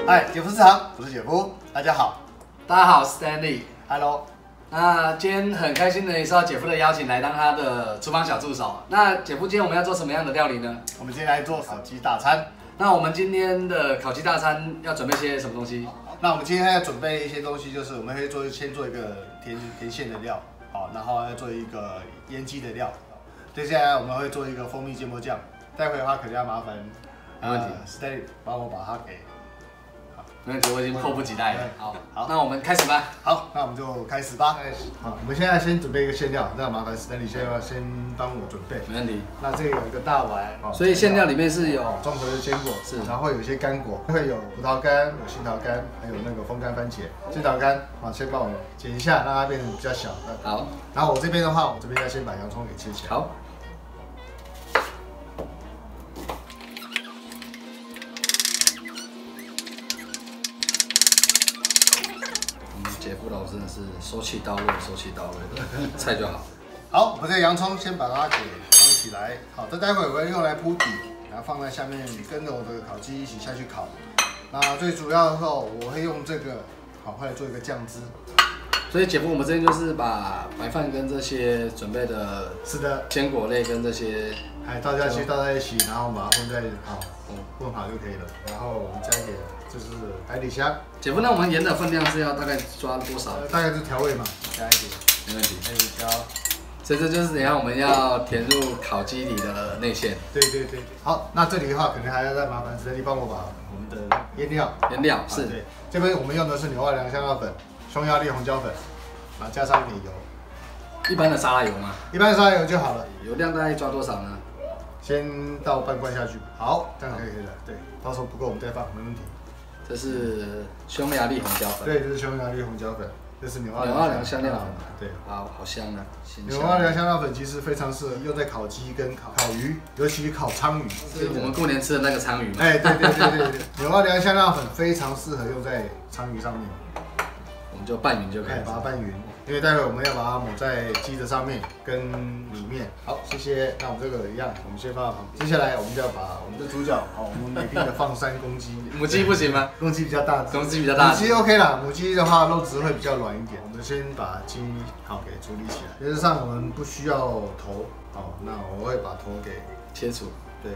嗨，姐夫市场，我是姐夫，大家好。 大家好，我是 Stanley。Hello。 那今天很开心的受到姐夫的邀请来当他的厨房小助手。那姐夫，今天我们要做什么样的料理呢？ 我们今天来做烤鸡大餐。 那我们今天的烤鸡大餐要准备些什么东西？ 那我们今天要准备一些东西，就是我们会先做一个甜馅的料，好，然后要做一个腌鸡的料。接下来我们会做一个蜂蜜芥末酱。待会的话，可能要麻烦没问题 ，Stanley 帮我把它给。 没问题，我已经迫不及待了。好，那我们开始吧。 好，那我们就开始吧。好，我们现在先准备一个馅料，那麻烦 Stanley 先帮我准备。 没问题。 那这里有一个大碗， 所以馅料里面是有综合的坚果， 是， 然后有一些干果，会有葡萄干、有杏桃干，还有那个风干番茄。杏桃干，先帮我剪一下，让它变得比较小。 好。然后我这边的话，我这边要先把洋葱给切起来。 好。 姐夫老真的是手起刀落的菜就好。 好，我们这个洋葱先把它给装起来。好，这待会我会用来铺底，然后放在下面跟着我的烤鸡一起下去烤。那最主要的时候，我会用这个会来做一个酱汁。 所以姐夫，我们这边就是把白饭跟这些准备的， 是的， 坚果类跟这些， 倒下去，倒在一起，然后把它混在混好就可以了。然后我们加一点就是海底香。 姐夫，那我们盐的分量是要大概抓多少？ 大概是调味嘛，加一点， 没问题。 海底椒。 所以这就是等一下我们要填入烤鸡里的内馅。 对。好，那这里的话可能还要再麻烦Stanley帮我把我们的腌料是。对，这边我们用的是牛二良香料粉、匈牙利红椒粉，加上一点油。 一般的沙拉油吗？ 一般的沙拉油就好了。 油量大概抓多少呢？ 先倒半罐下去。好，这样可以了。对，到时候不够我们再放，没问题。 这是匈牙利红椒粉。 对，这是匈牙利红椒粉。 这是牛二良香料粉，对， 好香啊！ 牛二良香料粉其实非常适合用在烤鸡跟烤鱼，尤其烤鲳鱼， 是我们过年吃的那个鲳鱼吗？ 哎，对，牛二良香料粉非常适合用在鲳鱼上面， 我们就拌匀就可以， 把它拌匀，因为待会我们要把它抹在鸡的上面跟里面。好，谢谢。那我们这个一样，我们先放到旁边。接下来我们就要把我们的主角，我们美丽的放山公鸡， 母鸡不行吗？ 公鸡比较大， 公鸡比较大， 母鸡 OK 啦。母鸡的话肉质会比较软一点。我们先把鸡给处理起来。原则上我们不需要头，那我会把头给切除。 对。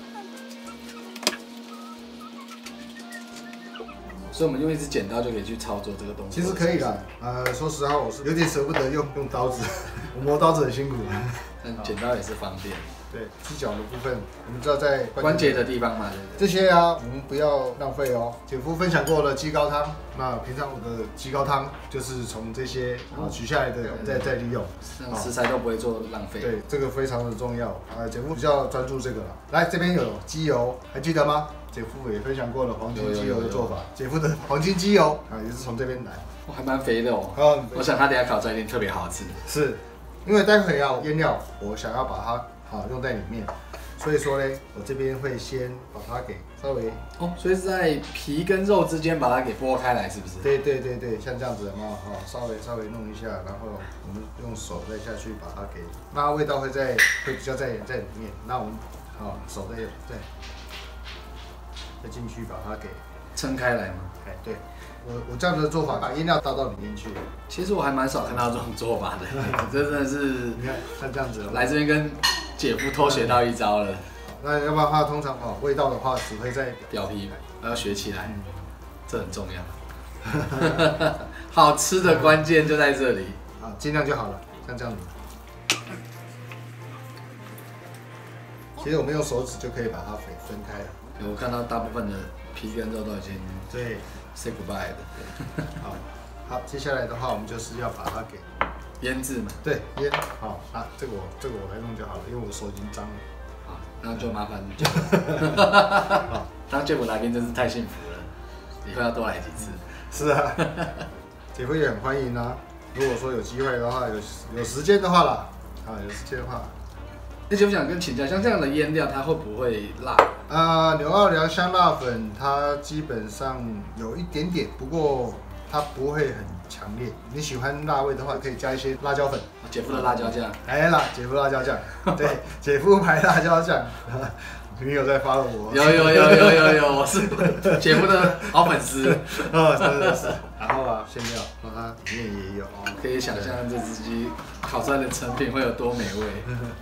所以我们用一支剪刀就可以去操作这个动作。 其实可以啦，说实话，我是有点舍不得用刀子，我磨刀子很辛苦。 但剪刀也是方便。 对，鸡脚的部分，我们知道在关节的地方嘛， 这些我们不要浪费哦。姐夫分享过了鸡高汤，那平常我的鸡高汤就是从这些取下来的，再利用， 食材都不会做浪费。 对，这个非常的重要。姐夫比较专注这个了。来，这边有鸡油，还记得吗？ 姐夫也分享过了黄金鸡油的做法，姐夫的黄金鸡油也是从这边来， 还蛮肥的哦。我想他等下烤出来一定特别好吃。是， 因为待会要腌料，我想要把它用在里面，所以说呢，我这边会先把它给稍微所以是在皮跟肉之间把它给剥开来，是不是？ 对，像这样子嘛，稍微弄一下，然后我们用手再下去把它给，那它味道会比较在里面，那我们手再进去把它给撑开来吗？ 哎，对，我这样子的做法，把腌料倒到里面去。 其实我还蛮少看到这种做法的，这真的是你看像这样子， 来这边跟姐夫偷学到一招了。 那要不然的话，通常味道的话只会在表皮，要学起来，这很重要。好吃的关键就在这里， 尽量就好了，像这样子。其实我们用手指就可以把它分开了。 我看到大部分的皮跟肉都已经对 say goodbye 的。 好，接下来的话，我们就是要把它给腌制嘛。对， 腌。好，这个我来弄就好了，因为我的手已经脏了。 好，那就麻烦你。当姐夫来宾真是太幸福了，以后要多来几次。 是啊，姐夫也很欢迎啊。如果说有机会的话，有时间的话啦，有时间的话。 那就想请教，像这样的腌料，它会不会辣？ 牛二良香辣粉它基本上有一点点，不过它不会很强烈。你喜欢辣味的话，可以加一些辣椒粉。 姐夫的辣椒酱。 姐夫辣椒酱，对，姐夫牌辣椒酱。 你有在follow我？ 有，我是节目的好粉丝。 是。然后啊，馅料，它里面也有。 可以想象这只鸡烤出来的成品会有多美味。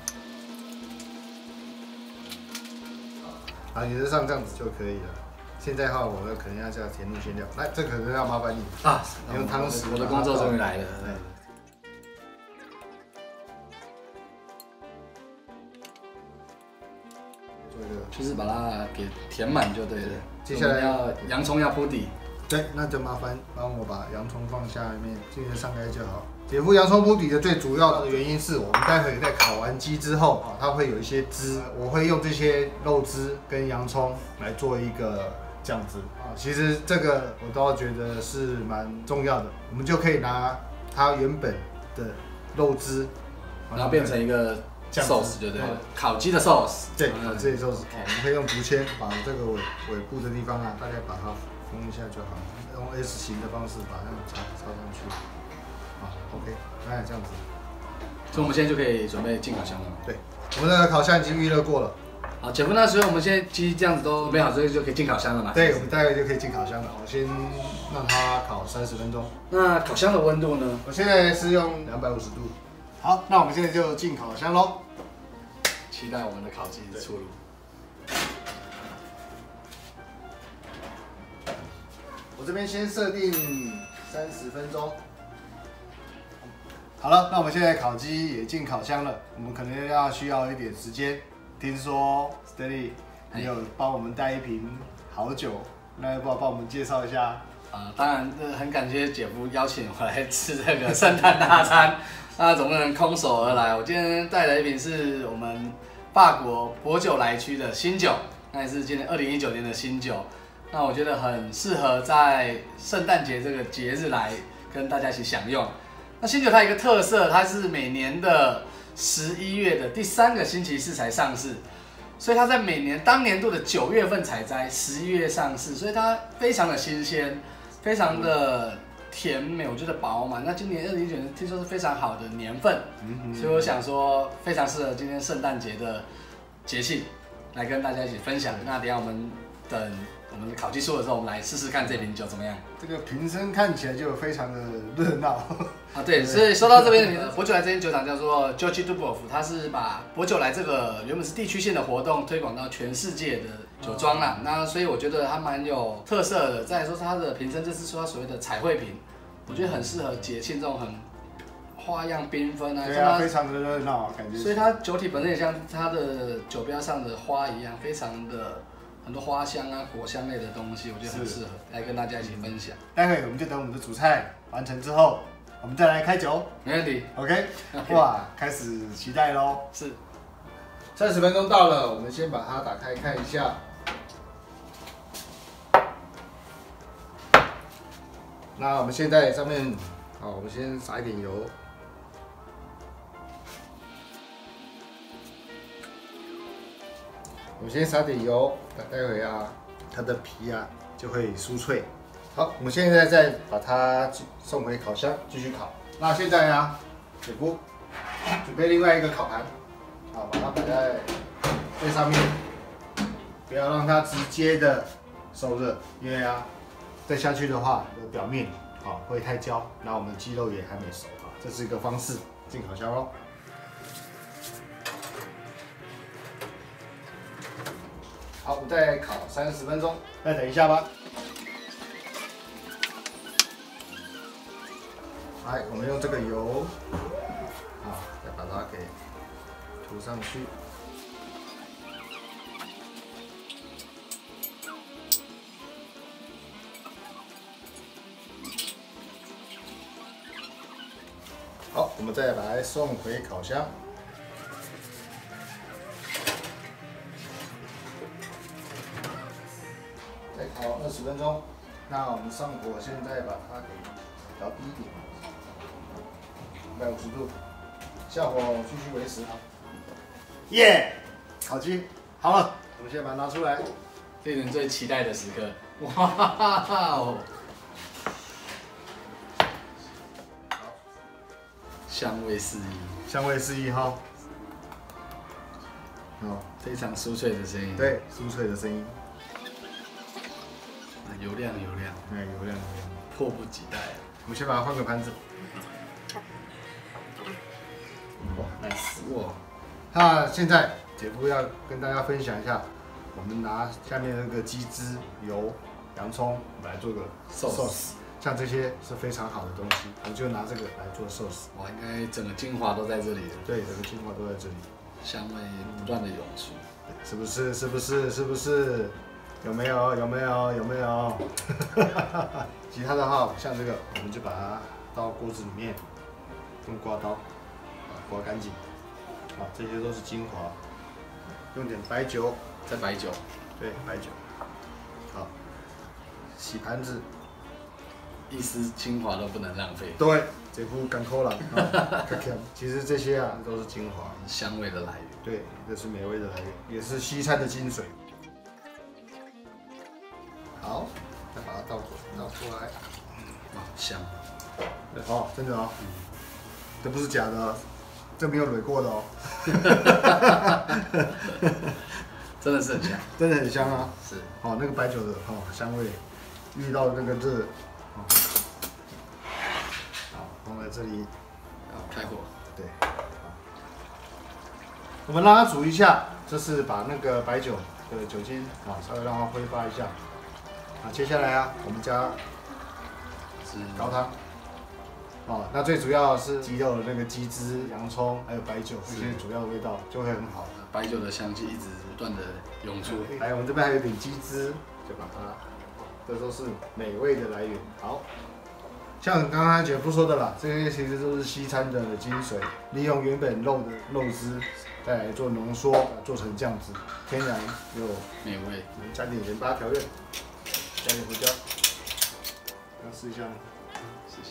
啊，原则上这样子就可以了。现在的话，我可能要加甜露馅料，那这可能要麻烦你啊， 用汤匙。 我的工作终于来了。就是把它给填满就对了。 接下来要洋葱要铺底。 对，那就麻烦帮我把洋葱放下面，进行上盖就好。姐夫，洋葱铺底的最主要的原因是我们待会在烤完鸡之后啊，它会有一些汁，我会用这些肉汁跟洋葱来做一个酱汁啊。其实这个我倒觉得是蛮重要的，我们就可以拿它原本的肉汁， 然后变成一个sauce 就对了，烤鸡的 sauce。 对，烤鸡的 sauce，我们可以用竹签把这个尾部的地方啊，大概把它封一下就好，用 S 型的方式把它插上去。好 ，OK， 哎，这样子。 所以我们现在就可以准备进烤箱了。 对，我们的烤箱已经预热过了。 好，姐夫，那所以我们现在鸡这样子都准备好，所以就可以进烤箱了嘛？ 对，我们待会就可以进烤箱了。我先让它烤30分钟。 那烤箱的温度呢？ 我现在是用250度。好，那我们现在就进烤箱喽。 期待我们的烤鸡的出炉。 我这边先设定30分钟。好了，那我们现在烤鸡也进烤箱了，我们可能需要一点时间。听说 Steady 你有帮我们带一瓶好酒，那要不要帮我们介绍一下？ 当然，很感谢姐夫邀请我来吃这个圣诞大餐，那总不能空手而来。我今天带来一瓶是我们法国薄酒莱区的新酒，那也是今年2019年的新酒。那我觉得很适合在圣诞节这个节日来跟大家一起享用。那新酒它有一个特色，它是每年的11月的第3个星期四才上市，所以它在每年当年度的9月份采摘，11月上市，所以它非常的新鲜，非常的甜美，我觉得饱满。那今年2019年听说是非常好的年份，所以我想说非常适合今天圣诞节的节庆来跟大家一起分享。那等一下我们等我们的烤鸡出的时候，我们来试试看这瓶酒怎么样。 这个瓶身看起来就非常的热闹啊，对，所以说到这边，薄酒莱这间酒厂叫做 Jochy Dubov， 它是把薄酒莱这个原本是地区性的活动推广到全世界的酒庄啦。那所以我觉得它蛮有特色的。再来说它的瓶身，就是说它所谓的彩绘瓶，我觉得很适合节庆这种很花样缤纷啊， 对啊，非常的热闹感觉。 所以它酒体本身也像它的酒标上的花一样，非常的。很多花香啊、果香类的东西，我觉得很适合来跟大家一起分享。 待会我们就等我们的主菜完成之后，我们再来开酒。 没问题。 OK。哇，开始期待喽。 是。 30分钟到了，我们先把它打开看一下。那我们现在上面，好，我们先撒一点油。我们先撒点油，待会啊，它的皮啊就会酥脆。好，我们现在再把它送回烤箱继续烤。那现在啊，姐夫准备另外一个烤盘，好，把它摆在最上面，不要让它直接的受热，因为啊，再下去的话，表面好会太焦，然后我们的鸡肉也还没熟啊，这是一个方式，进烤箱喽。好，我们再烤30分钟，再等一下吧。来，我们用这个油，好，再把它给涂上去。好，我们再把它送回烤箱。再烤20分钟，那我们上火，现在把它给调低一点，150度，下火继续维持。耶，烤鸡好了，我们现在把它拿出来。 令人最期待的时刻，哇哦！香味四溢， 香味四溢哈。 哦， 非常酥脆的声音。 对，酥脆的声音， 油亮油亮， 哎，油亮油亮， 迫不及待。 我们先把它换个盘子。 哇，nice！哇， 那现在姐夫要跟大家分享一下，我们拿下面那个鸡汁、油、洋葱来做个 sauce， 像这些是非常好的东西，我就拿这个来做 sauce。 哇，应该整个精华都在这里了， 对，整个精华都在这里， 香味不断的涌出。 是不是？是不是？是不是？有没有？有没有？有没有？其他的话，像这个，我们就把它到锅子里面，用刮刀刮干净。好，这些都是精华，用点白酒， 再白酒， 对，白酒。好，洗盘子， 一丝精华都不能浪费。 对，这副干扣了。其实这些啊都是精华， 香味的来源。 对，这是美味的来源，也是西餐的精髓。好，再把它倒出来。 哇，香！ 哦，真的哦，这不是假的哦，这没有蕊过的哦。 真的是很香， 真的很香啊。 是。 哦，那个白酒的香味，遇到那个热，好，放在这里。 好，开火。 对。我们让它煮一下，这是把那个白酒的酒精稍微让它挥发一下。接下来啊，我们加是高汤。那最主要是鸡肉的那个鸡汁、洋葱还有白酒这些主要的味道就会很好。 白酒的香气一直不断的涌出。 来，我们这边还有一点鸡汁，就把它，这都是美味的来源。好，像刚刚姐夫说的啦，这些其实都是西餐的精髓，利用原本肉的肉汁，再来做浓缩，做成这样子，天然又美味。 我们加点盐巴调味，加点胡椒，要试一下吗？ 谢谢。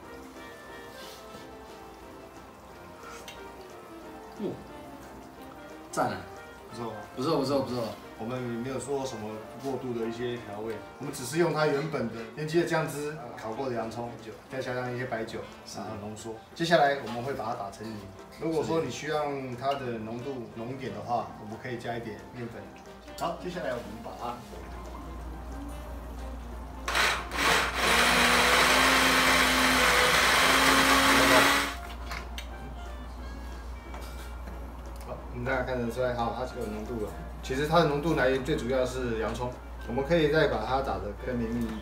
赞啊！ 不错吧？ 不错不错不错。 我们没有说什么过度的一些调味，我们只是用它原本的原基的酱汁、烤过的洋葱酒，再加上一些白酒，然后浓缩。接下来我们会把它打成泥。如果说你需要它的浓度浓一点的话，我们可以加一点面粉。好，接下来我们把它。大家看得出来，它是有浓度了。其实它的浓度来源最主要是洋葱，我们可以再把它打得更绵密一点。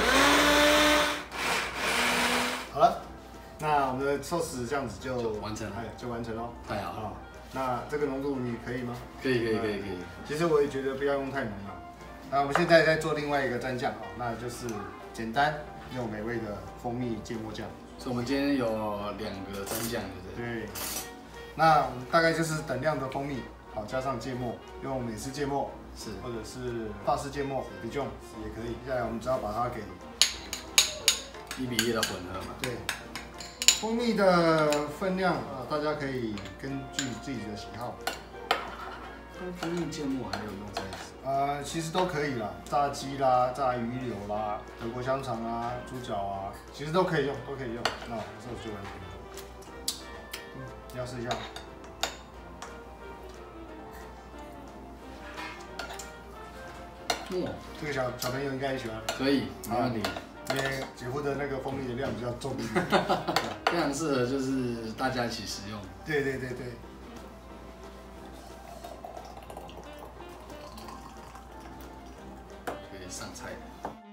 好了，那我们的寿司这样子就完成了， 就完成了。 太好了。 那这个浓度你可以吗？ 可以。 其实我也觉得不要用太浓了。那我们现在在做另外一个蘸酱那就是简单又美味的蜂蜜芥末酱。 所以我们今天有2个蘸酱，对不对？ 对。那大概就是等量的蜂蜜，好加上芥末，用美式芥末是， 或者是法式芥末 Dijon 也可以。接下来我们只要把它给 1:1的混合嘛。 对，蜂蜜的分量大家可以根据自己的喜好。 跟蜂蜜芥末还有用在一起？ 其实都可以啦，炸鸡啦、炸鱼柳啦、德国香肠啊、猪脚啊，其实都可以用，都可以用。那这就完成了。你要试一下。这个小朋友应该喜欢。 可以，没问题。 因为姐夫的那个蜂蜜的量比较重一点， 非常适合就是大家一起食用。 对。 可以上菜。